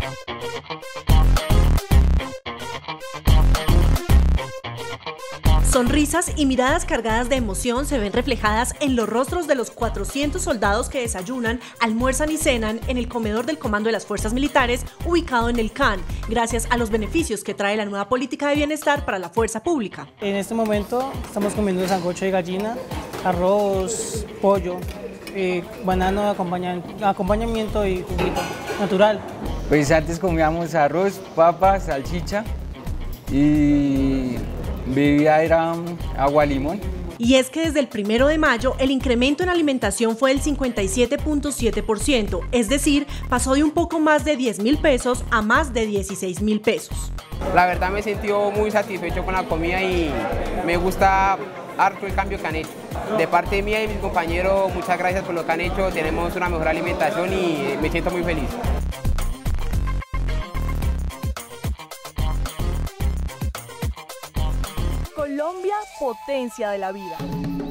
Sonrisas y miradas cargadas de emoción se ven reflejadas en los rostros de los 400 soldados que desayunan, almuerzan y cenan en el comedor del Comando de las Fuerzas Militares ubicado en el CAN, gracias a los beneficios que trae la nueva política de bienestar para la fuerza pública. En este momento estamos comiendo sancocho de gallina, arroz, pollo, banano de acompañamiento y juguito natural. Pues antes comíamos arroz, papa, salchicha y bebida era agua limón. Y es que desde el 1 de mayo el incremento en alimentación fue del 57.7%, es decir, pasó de un poco más de 10.000 pesos a más de 16.000 pesos. La verdad me he sentido muy satisfecho con la comida y me gusta harto el cambio que han hecho. De parte mía y mis compañeros, muchas gracias por lo que han hecho, tenemos una mejor alimentación y me siento muy feliz. Colombia, potencia de la vida.